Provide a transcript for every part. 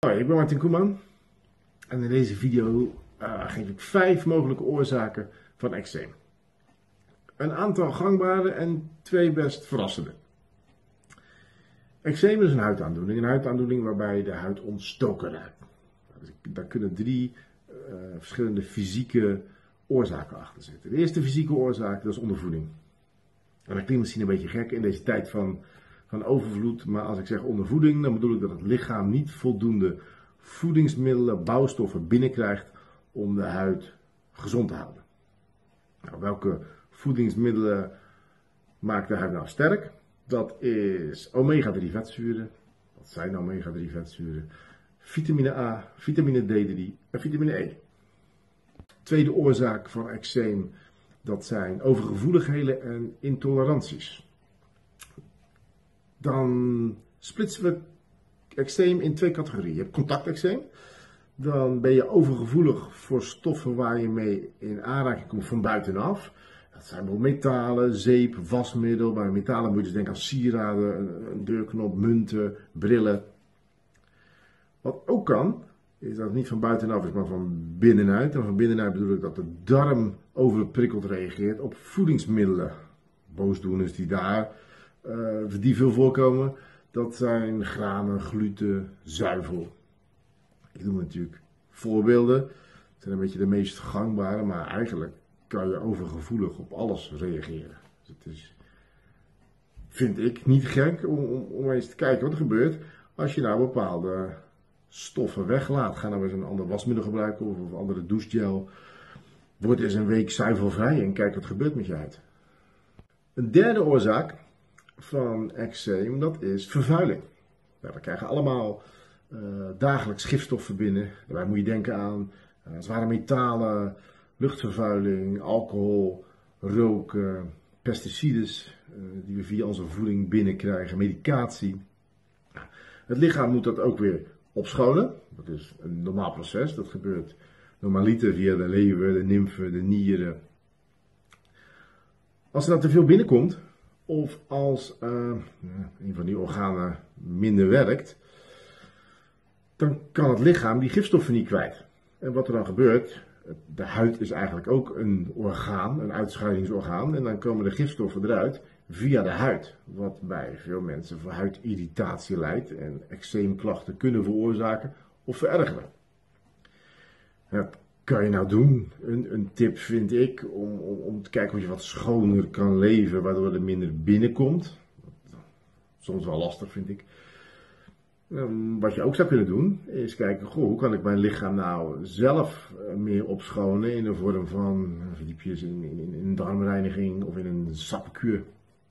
Hoi, ik ben Martin Koeman en in deze video geef ik 5 mogelijke oorzaken van eczeem. Een aantal gangbare en 2 best verrassende. Eczeem is een huidaandoening waarbij de huid ontstoken raakt. Daar kunnen 3 verschillende fysieke oorzaken achter zitten. De eerste fysieke oorzaak, dat is ondervoeding. En dat klinkt misschien een beetje gek in deze tijd van overvloed, maar als ik zeg ondervoeding, dan bedoel ik dat het lichaam niet voldoende voedingsmiddelen, bouwstoffen binnenkrijgt om de huid gezond te houden. Nou, welke voedingsmiddelen maken de huid nou sterk? Dat is omega-3 vetzuren. Dat zijn omega-3 vetzuren. Vitamine A, vitamine D3 en vitamine E. Tweede oorzaak van eczeem, dat zijn overgevoeligheden en intoleranties. Dan splitsen we eczeem in 2 categorieën. Je hebt contacteczeem. Dan ben je overgevoelig voor stoffen waar je mee in aanraking komt van buitenaf. Dat zijn bijvoorbeeld metalen, zeep, wasmiddel. Bij metalen moet je dus denken aan sieraden, een deurknop, munten, brillen. Wat ook kan, is dat het niet van buitenaf is, maar van binnenuit. En van binnenuit bedoel ik dat de darm overprikkeld reageert op voedingsmiddelen. Boosdoeners die veel voorkomen, dat zijn granen, gluten, zuivel. Ik noem natuurlijk voorbeelden. Het zijn een beetje de meest gangbare, maar eigenlijk kan je overgevoelig op alles reageren. Dus het is, vind ik, niet gek om eens te kijken wat er gebeurt als je nou bepaalde stoffen weglaat. Ga nou eens een ander wasmiddel gebruiken of een andere douchegel. Word eens een week zuivelvrij en kijk wat er gebeurt met je huid. Een derde oorzaak van eczeem, dat is vervuiling. Nou, we krijgen allemaal dagelijks gifstoffen binnen. Daarbij moet je denken aan zware metalen, luchtvervuiling, alcohol, roken, pesticides die we via onze voeding binnenkrijgen, medicatie. Het lichaam moet dat ook weer opschonen. Dat is een normaal proces. Dat gebeurt normaliter via de lever, de nymfen, de nieren. Als er nou te veel binnenkomt, of als een van die organen minder werkt, dan kan het lichaam die gifstoffen niet kwijt. En wat er dan gebeurt, de huid is eigenlijk ook een orgaan, een uitscheidingsorgaan, en dan komen de gifstoffen eruit via de huid, wat bij veel mensen voor huidirritatie leidt en eczeemklachten kunnen veroorzaken of verergeren. Wat kan je nou doen? Een tip vind ik om te kijken of je wat schoner kan leven, waardoor er minder binnenkomt. Soms wel lastig, vind ik. Wat je ook zou kunnen doen, is kijken, hoe kan ik mijn lichaam nou zelf meer opschonen in de vorm van verdiepjes in een darmreiniging of in een sapkuur.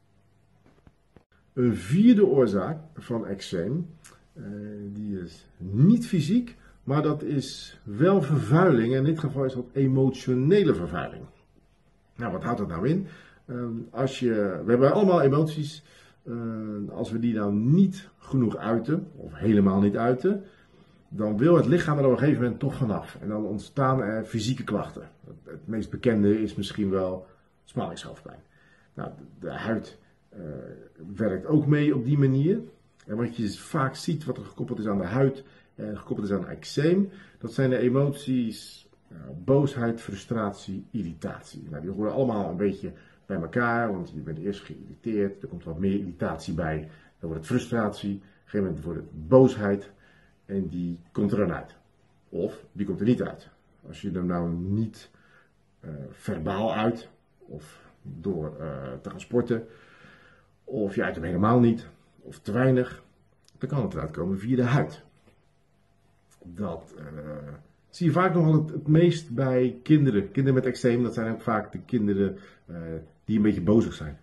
Een vierde oorzaak van eczeem, die is niet fysiek, maar dat is wel vervuiling. En in dit geval is dat emotionele vervuiling. Nou, wat houdt dat nou in? We hebben allemaal emoties. Als we die nou niet genoeg uiten, of helemaal niet uiten, dan wil het lichaam er op een gegeven moment toch vanaf. En dan ontstaan er fysieke klachten. Het meest bekende is misschien wel spanningshoofdpijn. Nou, de huid werkt ook mee op die manier. En wat je vaak ziet, wat er gekoppeld is aan de huid en gekoppeld is aan eczeem, dat zijn de emoties boosheid, frustratie, irritatie. Nou, die horen allemaal een beetje bij elkaar, want je bent eerst geïrriteerd, er komt wat meer irritatie bij, dan wordt het frustratie, op een gegeven moment wordt het boosheid en die komt er dan uit. Of die komt er niet uit. Als je er nou niet verbaal uit, of door te gaan sporten, of je uit hem helemaal niet, of te weinig, dan kan het eruit komen via de huid. Dat zie je vaak nogal het meest bij kinderen. Kinderen met eczeem, dat zijn ook vaak de kinderen die een beetje bozig zijn.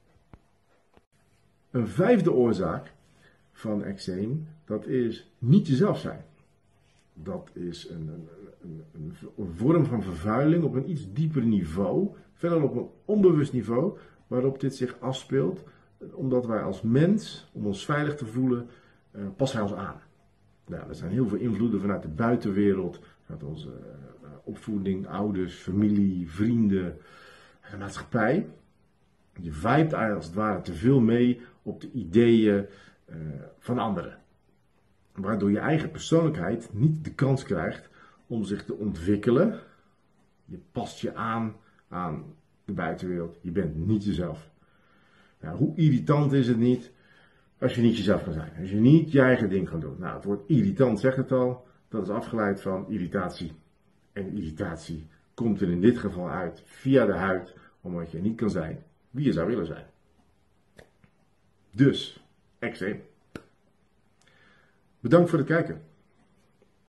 Een vijfde oorzaak van eczeem, dat is niet jezelf zijn. Dat is een vorm van vervuiling op een iets dieper niveau, verder op een onbewust niveau, waarop dit zich afspeelt, omdat wij als mens, om ons veilig te voelen, passen wij ons aan. Nou, er zijn heel veel invloeden vanuit de buitenwereld, vanuit onze opvoeding, ouders, familie, vrienden, de maatschappij. Je vibt als het ware te veel mee op de ideeën van anderen. waardoor je eigen persoonlijkheid niet de kans krijgt om zich te ontwikkelen. Je past je aan de buitenwereld. Je bent niet jezelf. Nou, hoe irritant is het niet als je niet jezelf kan zijn? Als je niet je eigen ding kan doen. Nou, het woord irritant zegt het al. Dat is afgeleid van irritatie. En irritatie komt er in dit geval uit via de huid, omdat je niet kan zijn wie je zou willen zijn. Dus, eczeem. Bedankt voor het kijken.